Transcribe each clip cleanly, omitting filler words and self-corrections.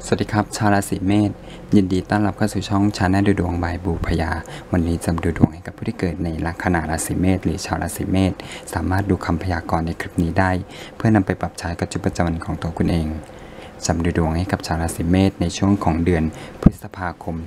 สวัสดีครับชาวราศีเมษยินดีต้อนรับเข้าสู่ช่องชาแนลดูดวงบายบูพยาวันนี้จะดูดวงให้กับผู้ที่เกิดในลัคนาราศีเมษหรือชาวราศีเมษสามารถดูคำพยากรณ์ในคลิปนี้ได้เพื่อนำไปปรับใช้กับชีวิตประจำวันของตัวคุณเองสำหรับดูดวงให้กับชาวราศีเมษในช่วงของเดือนพฤษภาคม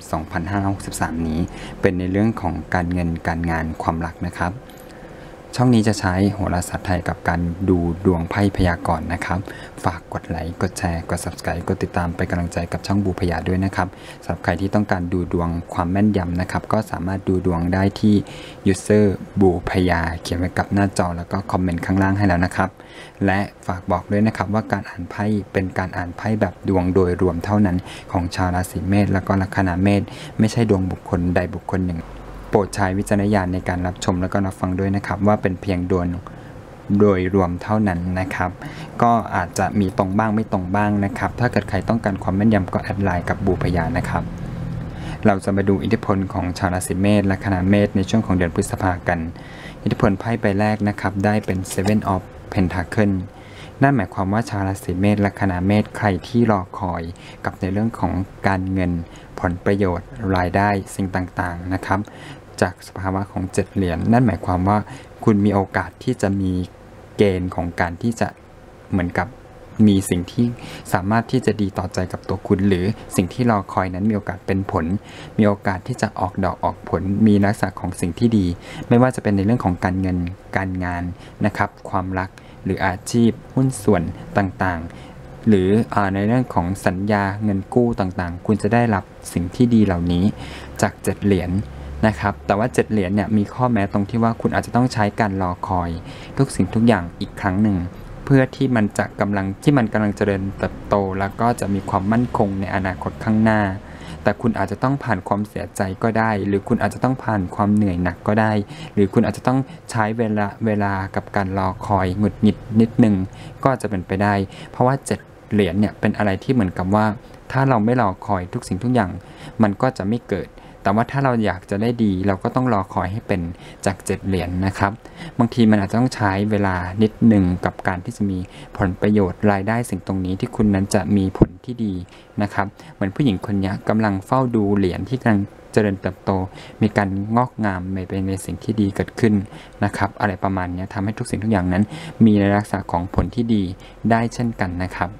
2563 นี้เป็นในเรื่องของการเงินการงานความรักนะครับช่องนี้จะใช้โหราศาสตร์ไทยกับการดูดวงไพ่พยากรณ์นะครับฝากกดไลค์กดแชร์กด Subscribe กดติดตามไปกำลังใจกับช่องบูพยาด้วยนะครับสำหรับใครที่ต้องการดูดวงความแม่นยำนะครับก็สามารถดูดวงได้ที่ user บูพยาเขียนไว้กับหน้าจอแล้วก็คอมเมนต์ข้างล่างให้แล้วนะครับและฝากบอกด้วยนะครับว่าการอ่านไพ่เป็นการอ่านไพ่แบบดวงโดยรวมเท่านั้นของชาวราศีเมษและก็ลัคนาเมษไม่ใช่ดวงบุคคลใดบุคคลหนึ่งโปรดใช้วิจารณญาณในการรับชมและก็รับฟังด้วยนะครับว่าเป็นเพียงดวงโดยรวมเท่านั้นนะครับก็อาจจะมีตรงบ้างไม่ตรงบ้างนะครับถ้าเกิดใครต้องการความแม่นยำก็แอดไลน์กับบูพยานะครับเราจะมาดูอิทธิพลของชาวราศีเมษและลัคนาเมษในช่วงของเดือนพฤษภาคมกันอิทธิพลไพ่ใบแรกนะครับได้เป็น Seven of Pentacle นั่นหมายความว่าชาวราศีเมษและลัคนาเมษใครที่รอคอยกับในเรื่องของการเงินผลประโยชน์รายได้สิ่งต่างๆนะครับจากสภาวะของ7เหรียญนั่นหมายความว่าคุณมีโอกาสที่จะมีเกณฑ์ของการที่จะเหมือนกับมีสิ่งที่สามารถที่จะดีต่อใจกับตัวคุณหรือสิ่งที่รอคอยนั้นมีโอกาสเป็นผลมีโอกาสที่จะออกดอกออกผลมีลักษณะของสิ่งที่ดีไม่ว่าจะเป็นในเรื่องของการเงินการงานนะครับความรักหรืออาชีพหุ้นส่วนต่างๆหรือในเรื่องของสัญญาเงินกู้ต่างๆคุณจะได้รับสิ่งที่ดีเหล่านี้จาก7เหรียญนะครับแต่ว่า7เหรียญเนี่ยมีข้อแม้ตรงที่ว่าคุณอาจจะต้องใช้การรอคอยทุกสิ่งทุกอย่างอีกครั้งหนึ่งเพื่อที่มันกำลังเจริญเติบโตแล้วก็จะมีความมั่นคงในอนาคตข้างหน้าแต่คุณอาจจะต้องผ่านความเสียใจก็ได้หรือคุณอาจจะต้องผ่านความเหนื่อยหนักก็ได้หรือคุณอาจจะต้องใช้เวลากับการรอคอยหงุดหงิดนิดนึงก็จะเป็นไปได้เพราะว่า7เหรียญเนี่ยเป็นอะไรที่เหมือนกับว่าถ้าเราไม่รอคอยทุกสิ่งทุกอย่างมันก็จะไม่เกิดแต่ว่าถ้าเราอยากจะได้ดีเราก็ต้องรอคอยให้เป็นจาก7เหรียญนะครับบางทีมันอาจจะต้องใช้เวลานิดหนึ่งกับการที่จะมีผลประโยชน์รายได้สิ่งตรงนี้ที่คุณนั้นจะมีผลที่ดีนะครับเหมือนผู้หญิงคนนี้กำลังเฝ้าดูเหรียญที่กำลังเจริญเติบโตมีการงอกงามในสิ่งที่ดีเกิดขึ้นนะครับอะไรประมาณนี้ทำให้ทุกสิ่งทุกอย่างนั้นมีในลักษณะของผลที่ดีได้เช่นกันนะครับ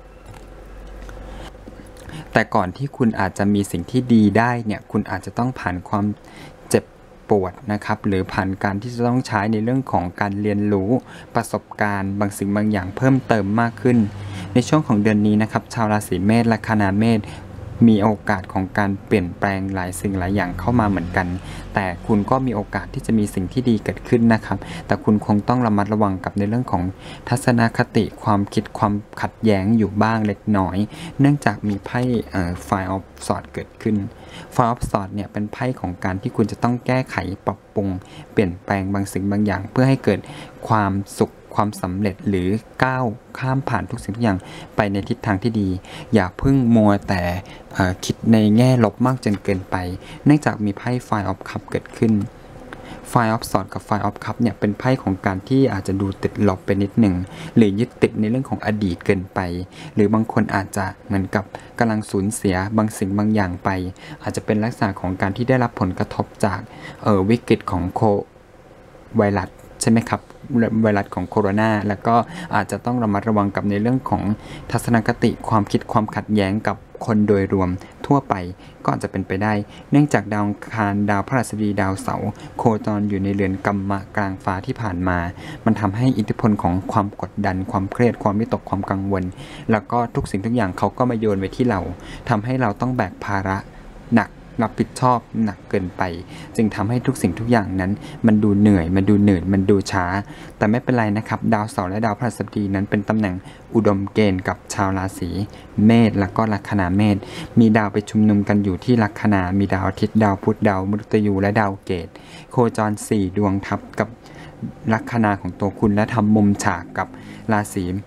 แต่ก่อนที่คุณอาจจะมีสิ่งที่ดีได้เนี่ยคุณอาจจะต้องผ่านความเจ็บปวดนะครับหรือผ่านการที่จะต้องใช้ในเรื่องของการเรียนรู้ประสบการณ์บางสิ่งบางอย่างเพิ่มเติมมากขึ้นในช่วงของเดือนนี้นะครับชาวราศีเมษและลัคนาเมษมีโอกาสของการเปลี่ยนแปลงหลายสิ่งหลายอย่างเข้ามาเหมือนกันแต่คุณก็มีโอกาสที่จะมีสิ่งที่ดีเกิดขึ้นนะครับแต่คุณคงต้องระมัดระวังกับในเรื่องของทัศนคติความคิดความขัดแย้งอยู่บ้างเล็กน้อยเนื่องจากมีไพ่Five of Swords เกิดขึ้น Five of Swords เนี่ยเป็นไพ่ของการที่คุณจะต้องแก้ไขปรับปรุงเปลี่ยนแปลงบางสิ่งบางอย่างเพื่อให้เกิดความสุขความสำเร็จหรือก้าวข้ามผ่านทุกสิ่งทุกอย่างไปในทิศทางที่ดีอย่าเพิ่งมัวแต่คิดในแง่ลบมากจนเกินไปเนื่องจากมีไพ่ Five of Cups เกิดขึ้น Five of Swords กับ Five of Cups เนี่ยเป็นไพ่ของการที่อาจจะดูติดลบไปนิดหนึ่งหรือยึดติดในเรื่องของอดีตเกินไปหรือบางคนอาจจะเหมือนกับกำลังสูญเสียบางสิ่งบางอย่างไปอาจจะเป็นลักษณะของการที่ได้รับผลกระทบจากวิกฤตของไวรัสใช่ไหมครับไวรัสของโคโรนาแล้วก็อาจจะต้องระมัดระวังกับในเรื่องของทัศนคติความคิดความขัดแย้งกับคนโดยรวมทั่วไปก็อาจจะเป็นไปได้เนื่องจากดาวอังคารดาวพฤหัสบดีดาวเสาร์โคจรอยู่ในเรือนกัมมะกลางฟ้าที่ผ่านมามันทำให้อิทธิพลของความกดดันความเครียดความวิตกความกังวลแล้วก็ทุกสิ่งทุกอย่างเขาก็มาโยนไว้ที่เราทำให้เราต้องแบกภาระหนักรับผิดชอบหนักเกินไปจึงทำให้ทุกสิ่งทุกอย่างนั้นมันดูเหนื่อยมันดูหนืดมันดูช้าแต่ไม่เป็นไรนะครับดาวเสาร์และดาวพฤหัสบดีนั้นเป็นตำแหน่งอุดมเกณฑ์กับชาวราศีเมษและก็ลัคนาเมษมีดาวไปชุมนุมกันอยู่ที่ลัคนามีดาวอาทิตย์ดาวพุธดาวมฤตยูและดาวเกตโคจร4ดวงทับกับลัคนาของตัวคุณและทำมุมฉากกับราศี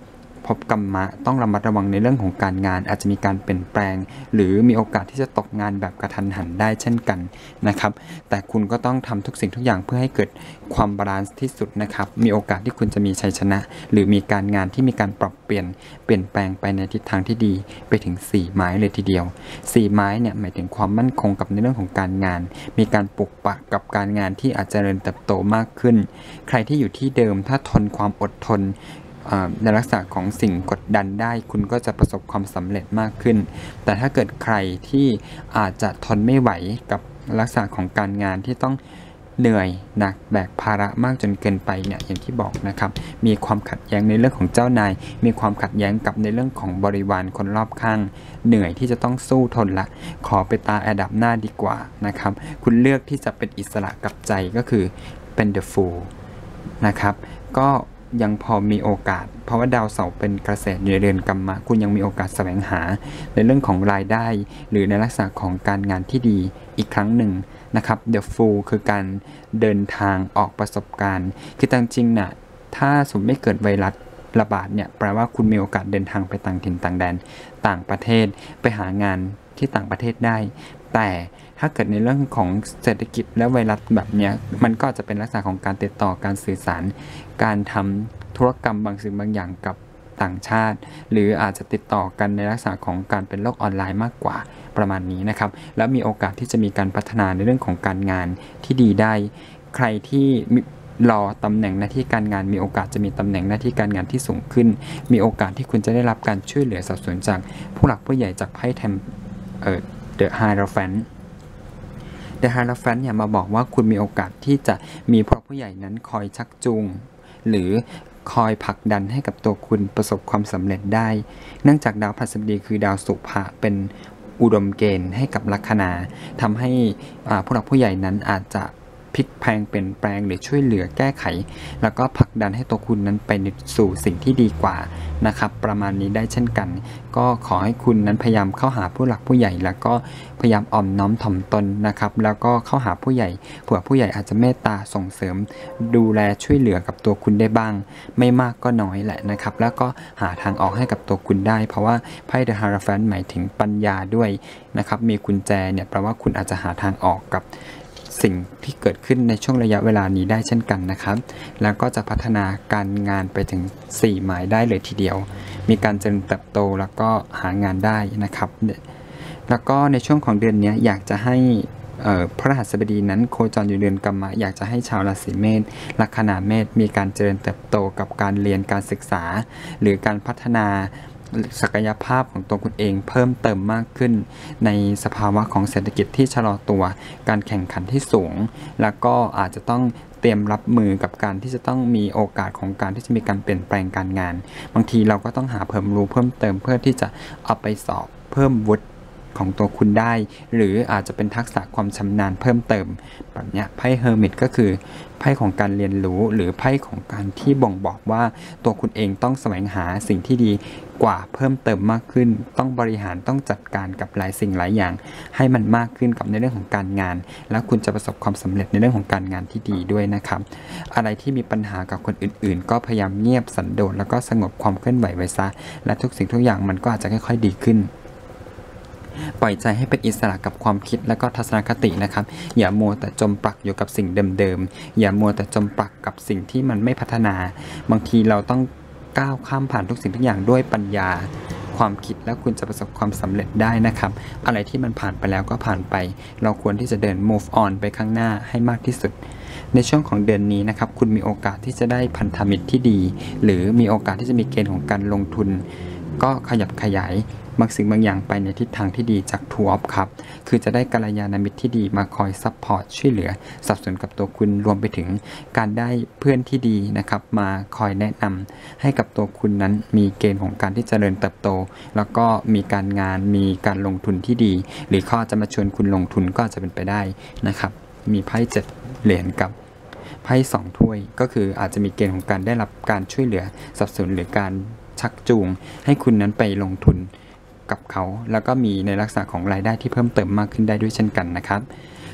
พบกัมมะต้องระมัดระวังในเรื่องของการงานอาจจะมีการเปลี่ยนแปลงหรือมีโอกาสที่จะตกงานแบบกระทันหันได้เช่นกันนะครับแต่คุณก็ต้องทำทุกสิ่งทุกอย่างเพื่อให้เกิดความบาลานซ์ที่สุดนะครับมีโอกาสที่คุณจะมีชัยชนะหรือมีการงานที่มีการปรับเปลี่ยนแปลงไปในทิศทางที่ดีไปถึง4 ไม้เลยทีเดียว4 ไม้เนี่ยหมายถึงความมั่นคงกับในเรื่องของการงานมีการปลุกปักกับการงานที่อาจจะเจริญเติบโตมากขึ้นใครที่อยู่ที่เดิมถ้าทนความอดทนในลักษณะของสิ่งกดดันได้คุณก็จะประสบความสำเร็จมากขึ้นแต่ถ้าเกิดใครที่อาจจะทนไม่ไหวกับลักษณะของการงานที่ต้องเหนื่อยหนักแบกภาระมากจนเกินไปเนี่ยอย่างที่บอกนะครับมีความขัดแย้งในเรื่องของเจ้านายมีความขัดแย้งกับในเรื่องของบริวารคนรอบข้างเหนื่อยที่จะต้องสู้ทนละขอไปตาแอดับหน้าดีกว่านะครับคุณเลือกที่จะเป็นอิสระกับใจก็คือเป็น The Fool นะครับก็ยังพอมีโอกาสเพราะว่าดาวเสาร์เป็นกระแสอยู่ในเรือนกัมมะคุณยังมีโอกาสแสวงหาในเรื่องของรายได้หรือในลักษณะของการงานที่ดีอีกครั้งหนึ่งนะครับ The Fool คือการเดินทางออกประสบการณ์คือจริงๆนะถ้าสมมติไม่เกิดไวรัสระบาดเนี่ยแปลว่าคุณมีโอกาสเดินทางไปต่างถิ่นต่างแดนต่างประเทศไปหางานที่ต่างประเทศได้แต่ถ้าเกิดในเรื่องของเศรษฐกิจและไวรัสแบบนี้มันก็จะเป็นลักษณะของการติดต่อการสื่อสารการทำธุรกรรมบางสิ่งบางอย่างกับต่างชาติหรืออาจจะติดต่อกันในลักษณะของการเป็นโลกออนไลน์มากกว่าประมาณนี้นะครับแล้วมีโอกาสที่จะมีการพัฒนาในเรื่องของการงานที่ดีได้ใครที่รอตำแหน่งหน้าที่การงานมีโอกาสจะมีตำแหน่งหน้าที่การงานที่สูงขึ้นมีโอกาสที่คุณจะได้รับการช่วยเหลือสนับสนุนจากผู้หลักผู้ใหญ่จากไพ่แทมThe Hierophant The Hierophant เนี่ยมาบอกว่าคุณมีโอกาสที่จะมีผู้ใหญ่นั้นคอยชักจูงหรือคอยผลักดันให้กับตัวคุณประสบความสำเร็จได้เนื่องจากดาวพฤหัสบดีคือดาวศุภะเป็นอุดมเกณฑ์ให้กับลัคนาทำให้ผู้หลักผู้ใหญ่นั้นอาจจะพลิกแพลงเปลี่ยนแปลงหรือช่วยเหลือแก้ไขแล้วก็ผลักดันให้ตัวคุณนั้นไปสู่สิ่งที่ดีกว่านะครับประมาณนี้ได้เช่นกันก็ขอให้คุณนั้นพยายามเข้าหาผู้หลักผู้ใหญ่แล้วก็พยายามอ่อมน้อมถ่อมตนนะครับแล้วก็เข้าหาผู้ใหญ่เผื่อผู้ใหญ่อาจจะเมตตาส่งเสริมดูแลช่วยเหลือกับตัวคุณได้บ้างไม่มากก็น้อยแหละนะครับแล้วก็หาทางออกให้กับตัวคุณได้เพราะว่าไพ่ The Hierophant หมายถึงปัญญาด้วยนะครับมีกุญแจเนี่ยแปลว่าคุณอาจจะหาทางออกกับสิ่งที่เกิดขึ้นในช่วงระยะเวลานี้ได้เช่นกันนะครับแล้วก็จะพัฒนาการงานไปถึง4 หมายได้เลยทีเดียวมีการเจริญเติบโตแล้วก็หางานได้นะครับแล้วก็ในช่วงของเดือนนี้อยากจะให้พระรหัสบดีนั้นโคจรอยู่เดือนกัมมะอยากจะให้ชาวราศีเมษลัคนาเมษมีการเจริญเติบโตกับการเรียนการศึกษาหรือการพัฒนาศักยภาพของตัวคุณเองเพิ่มเติมมากขึ้นในสภาวะของเศรษฐกิจที่ชะลอตัวการแข่งขันที่สูงแล้วก็อาจจะต้องเตรียมรับมือกับการที่จะต้องมีโอกาสของการที่จะมีการเปลี่ยนแปลงการงานบางทีเราก็ต้องหาเพิ่มรู้เพิ่มเติมเพื่อที่จะเอาไปสอบเพิ่มวุฒิของตัวคุณได้หรืออาจจะเป็นทักษะความชำนาญเพิ่มเติมแบบนี้ไพ่เฮอร์มิตก็คือไพ่ของการเรียนรู้หรือไพ่ของการที่บ่งบอกว่าตัวคุณเองต้องแสวงหาสิ่งที่ดีกว่าเพิ่มเติมมากขึ้นต้องบริหารต้องจัดการกับหลายสิ่งหลายอย่างให้มันมากขึ้นกับในเรื่องของการงานแล้วคุณจะประสบความสำเร็จในเรื่องของการงานที่ดีด้วยนะครับอะไรที่มีปัญหากับคนอื่นๆก็พยายามเงียบสันโดษแล้วก็สงบความเคลื่อนไหวไว้ซะและทุกสิ่งทุกอย่างมันก็อาจจะค่อยๆดีขึ้นปล่อยใจให้เป็นอิสระกับความคิดและก็ทัศนคตินะครับอย่ามัวแต่จมปลักอยู่กับสิ่งเดิมๆอย่ามัวแต่จมปลักกับสิ่งที่มันไม่พัฒนาบางทีเราต้องก้าวข้ามผ่านทุกสิ่งทุกอย่างด้วยปัญญาความคิดแล้วคุณจะประสบความสำเร็จได้นะครับอะไรที่มันผ่านไปแล้วก็ผ่านไปเราควรที่จะเดิน move on ไปข้างหน้าให้มากที่สุดในช่วงของเดือนนี้นะครับคุณมีโอกาสที่จะได้พันธมิตรที่ดีหรือมีโอกาสที่จะมีเกณฑ์ของการลงทุนก็ขยับขยายบางสิ่งบางอย่างไปในทิศทางที่ดีจากทูออฟครับคือจะได้กัลยาณมิตรที่ดีมาคอยซัพพอร์ตช่วยเหลือสนับสนุนกับตัวคุณรวมไปถึงการได้เพื่อนที่ดีนะครับมาคอยแนะนำให้กับตัวคุณนั้นมีเกณฑ์ของการที่จะเจริญเติบโตแล้วก็มีการงานมีการลงทุนที่ดีหรือเขาจะมาชวนคุณลงทุนก็จะเป็นไปได้นะครับมีไพ่7 เหรียญกับไพ่2 ถ้วยก็คืออาจจะมีเกณฑ์ของการได้รับการช่วยเหลือสนับสนุนหรือการชักจูงให้คุณนั้นไปลงทุนกับเขาแล้วก็มีในลักษณะของรายได้ที่เพิ่มเติมมากขึ้นได้ด้วยเช่นกันนะครับ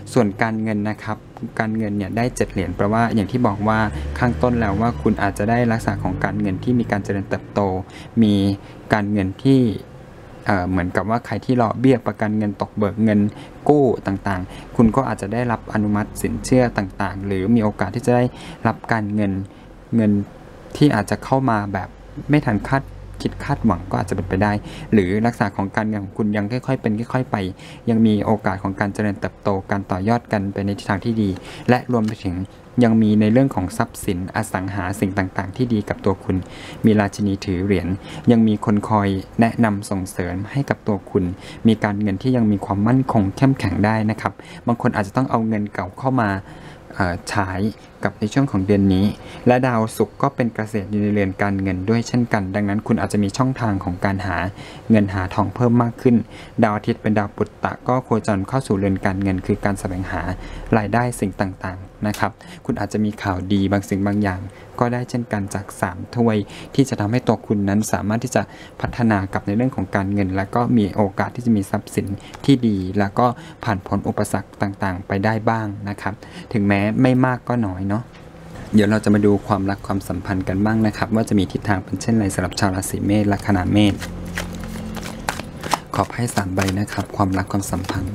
ส่วนการเงินนะครับการเงินเนี่ยได้7เหรียญแปลว่าอย่างที่บอกว่าข้างต้นแล้วว่าคุณอาจจะได้ลักษณะของการเงินที่มีการเจริญเติบโตมีการเงินที่เหมือนกับว่าใครที่รอเบี้ยประกันเงินตกเบิกเงินกู้ต่างๆคุณก็อาจจะได้รับอนุมัติสินเชื่อต่างๆหรือมีโอกาสที่จะได้รับการเงินที่อาจจะเข้ามาแบบไม่ทันคาดหวังก็อาจจะเป็นไปได้หรือลักษณะของการเงินของคุณยังค่อยๆเป็นค่อยๆไปยังมีโอกาสของการเจริญเติบโตการต่อยอดกันไปในทิศทางที่ดีและรวมไปถึงยังมีในเรื่องของทรัพย์สินอสังหาสิ่งต่างๆที่ดีกับตัวคุณมีราชินีถือเหรียญยังมีคนคอยแนะนำส่งเสริมให้กับตัวคุณมีการเงินที่ยังมีความมั่นคงเข้มแข็งได้นะครับบางคนอาจจะต้องเอาเงินเก่าเข้ามาฉายกับในช่วงของเดือนนี้และดาวศุกร์ก็เป็นเกษตรอยู่ในเรือนการเงินด้วยเช่นกันดังนั้นคุณอาจจะมีช่องทางของการหาเงินหาทองเพิ่มมากขึ้นดาวอาทิตย์เป็นดาวปุตตะก็โคจรเข้าสู่เรือนการเงินคือการแสวงหารายได้สิ่งต่างๆนะครับคุณอาจจะมีข่าวดีบางสิ่งบางอย่างก็ได้เช่นกันจาก3ถ้วยที่จะทำให้ตัวคุณนั้นสามารถที่จะพัฒนากับในเรื่องของการเงินและก็มีโอกาสที่จะมีทรัพย์สินที่ดีแล้วก็ผ่านพ้นอุปสรรคต่างๆไปได้บ้างนะครับถึงแม้ไม่มากก็น้อยเนาะเดี๋ยวเราจะมาดูความรักความสัมพันธ์กันบ้างนะครับว่าจะมีทิศทางเป็นเช่นไรสำหรับชาวราศีเมษลัคนาเมษขอไพ่3ใบนะครับความรักความสัมพันธ์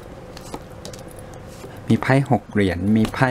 มีไพ่6เหรียญมีไพ่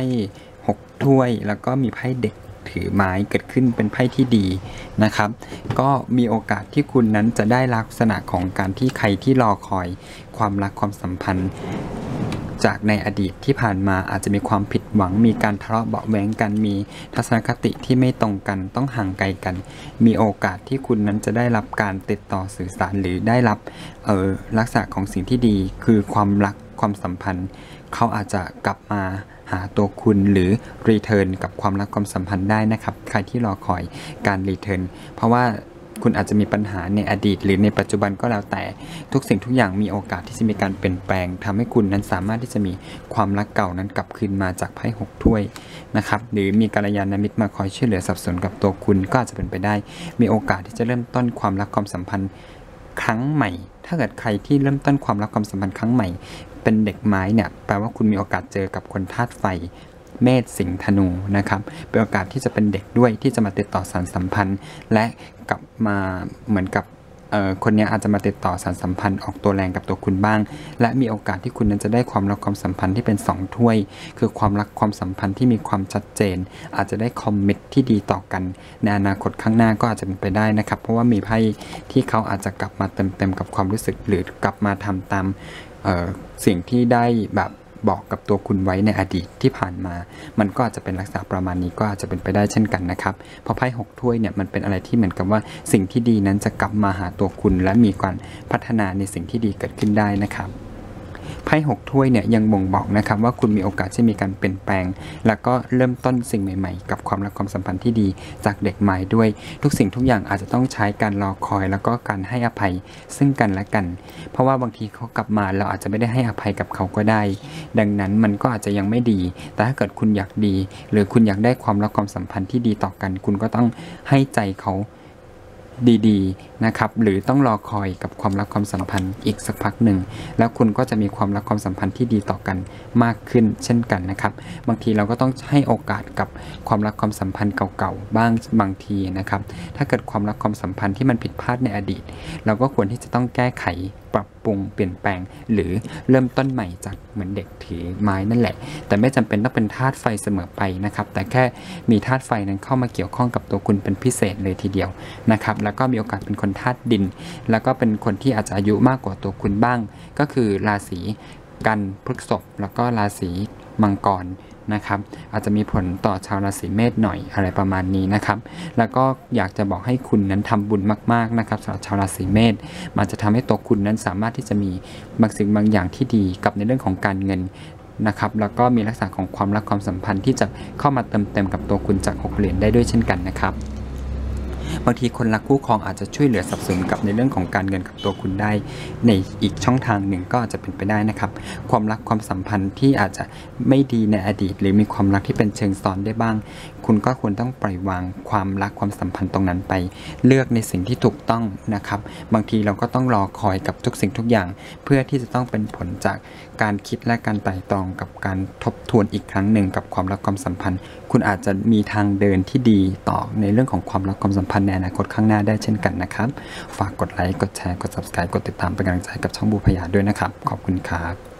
6ถ้วยแล้วก็มีไพ่เด็กถือไม้เกิดขึ้นเป็นไพ่ที่ดีนะครับก็มีโอกาสที่คุณนั้นจะได้ลักษณะของการที่ใครที่รอคอยความรักความสัมพันธ์จากในอดีตที่ผ่านมาอาจจะมีความผิดหวังมีการทะเลาะเบาะแว้งกันมีทัศนคติที่ไม่ตรงกันต้องห่างไกลกันมีโอกาสที่คุณนั้นจะได้รับการติดต่อสื่อสารหรือได้รับลักษณะของสิ่งที่ดีคือความรักความสัมพันธ์เขาอาจจะกลับมาหาตัวคุณหรือรีเทิร์นกับความรักความสัมพันธ์ได้นะครับใครที่รอคอยการรีเทิร์นเพราะว่าคุณอาจจะมีปัญหาในอดีตหรือในปัจจุบันก็แล้วแต่ทุกสิ่งทุกอย่างมีโอกาสที่จะมีการเปลี่ยนแปลงทำให้คุณนั้นสามารถที่จะมีความรักเก่านั้นกลับคืนมาจากไพ่6ถ้วยนะครับหรือมีกัลยาณมิตรมาคอยช่วยเหลือสนับสนุนกับตัวคุณก็อาจจะเป็นไปได้มีโอกาสที่จะเริ่มต้นความรักความสัมพันธ์ครั้งใหม่ถ้าเกิดใครที่เริ่มต้นความรักความสัมพันธ์ครั้งใหม่เป็นเด็กไม้เนี่ยแปลว่าคุณมีโอกาสเจอกับคนธาตุไฟเมษสิงห์ธนูนะครับเป็นโอกาสที่จะเป็นเด็กด้วยที่จะมาติดต่อสานสัมพันธ์และกลับมาเหมือนกับคนนี้อาจจะมาติดต่อสานสัมพันธ์ออกตัวแรงกับตัวคุณบ้างและมีโอกาสที่คุณนั้นจะได้ความรักความสัมพันธ์ที่เป็น2ถ้วยคือความรักความสัมพันธ์ที่มีความชัดเจนอาจจะได้คอมมิตที่ดีต่อกันในอนาคตข้างหน้าก็อาจจะเป็นไปได้นะครับเพราะว่ามีไพ่ที่เขาอาจจะกลับมาเต็มกับความรู้สึกหรือกลับมาทำตามสิ่งที่ได้แบบบอกกับตัวคุณไว้ในอดีตที่ผ่านมามันก็อาจจะเป็นลักษณะประมาณนี้ก็อาจจะเป็นไปได้เช่นกันนะครับเพราะไพ่6ถ้วยเนี่ยมันเป็นอะไรที่เหมือนกับว่าสิ่งที่ดีนั้นจะกลับมาหาตัวคุณและมีการพัฒนาในสิ่งที่ดีเกิดขึ้นได้นะครับไพ่6ถ้วยเนี่ยยังบ่งบอกนะครับว่าคุณมีโอกาสที่มีการเปลี่ยนแปลงแล้วก็เริ่มต้นสิ่งใหม่ๆกับความรักความสัมพันธ์ที่ดีจากเด็กใหม่ด้วยทุกสิ่งทุกอย่างอาจจะต้องใช้การรอคอยแล้วก็การให้อภัยซึ่งกันและกันเพราะว่าบางทีเขากลับมาเราอาจจะไม่ได้ให้อภัยกับเขาก็ได้ดังนั้นมันก็อาจจะยังไม่ดีแต่ถ้าเกิดคุณอยากดีหรือคุณอยากได้ความรักความสัมพันธ์ที่ดีต่อกันคุณก็ต้องให้ใจเขาดีๆนะครับหรือต้องรอคอยกับความรักความสัมพันธ์อีกสักพักหนึ่งแล้วคุณก็จะมีความรักความสัมพันธ์ที่ดีต่อกันมากขึ้นเช่นกันนะครับบางทีเราก็ต้องให้โอกาสกับความรักความสัมพันธ์เก่าๆบ้างบางทีนะครับถ้าเกิดความรักความสัมพันธ์ที่มันผิดพลาดในอดีตเราก็ควรที่จะต้องแก้ไขปรับปรุงเปลี่ยนแปลงหรือเริ่มต้นใหม่จากเหมือนเด็กถือไม้นั่นแหละแต่ไม่จำเป็นต้องเป็นธาตุไฟเสมอไปนะครับแต่แค่มีธาตุไฟนั้นเข้ามาเกี่ยวข้องกับตัวคุณเป็นพิเศษเลยทีเดียวนะครับแล้วก็มีโอกาสเป็นคนธาตุดินแล้วก็เป็นคนที่อาจจะอายุมากกว่าตัวคุณบ้างก็คือราศีกันพฤษภแล้วก็ราศีมังกรนะครับอาจจะมีผลต่อชาวราศีเมษหน่อยอะไรประมาณนี้นะครับแล้วก็อยากจะบอกให้คุณนั้นทำบุญมากๆนะครับสำหรับชาวราศีเมษมันจะทำให้ตัวคุณนั้นสามารถที่จะมีบางสิ่งบางอย่างที่ดีกับในเรื่องของการเงินนะครับแล้วก็มีลักษณะของความรักความสัมพันธ์ที่จะเข้ามาเติมเต็มกับตัวคุณจาก6เหรียญได้ด้วยเช่นกันนะครับบางทีคนรักคู่ครองอาจจะช่วยเหลือสนับสนุนกับในเรื่องของการเงินกับตัวคุณได้ในอีกช่องทางหนึ่งก็อาจจะเป็นไปได้นะครับความรักความสัมพันธ์ที่อาจจะไม่ดีในอดีตหรือมีความรักที่เป็นเชิงซ้อนได้บ้างคุณก็ควรต้องปล่อยวางความรักความสัมพันธ์ตรงนั้นไปเลือกในสิ่งที่ถูกต้องนะครับบางทีเราก็ต้องรอคอยกับทุกสิ่งทุกอย่างเพื่อที่จะต้องเป็นผลจากการคิดและการไตร่ตรองกับการทบทวนอีกครั้งหนึ่งกับความรักความสัมพันธ์คุณอาจจะมีทางเดินที่ดีต่อในเรื่องของความรักความสัมพันธ์ในอนาคตข้างหน้าได้เช่นกันนะครับฝากกดไลค์กดแชร์กด Subscribe กดติดตามเป็นกำลังใจกับช่องบูพยาด้วยนะครับขอบคุณครับ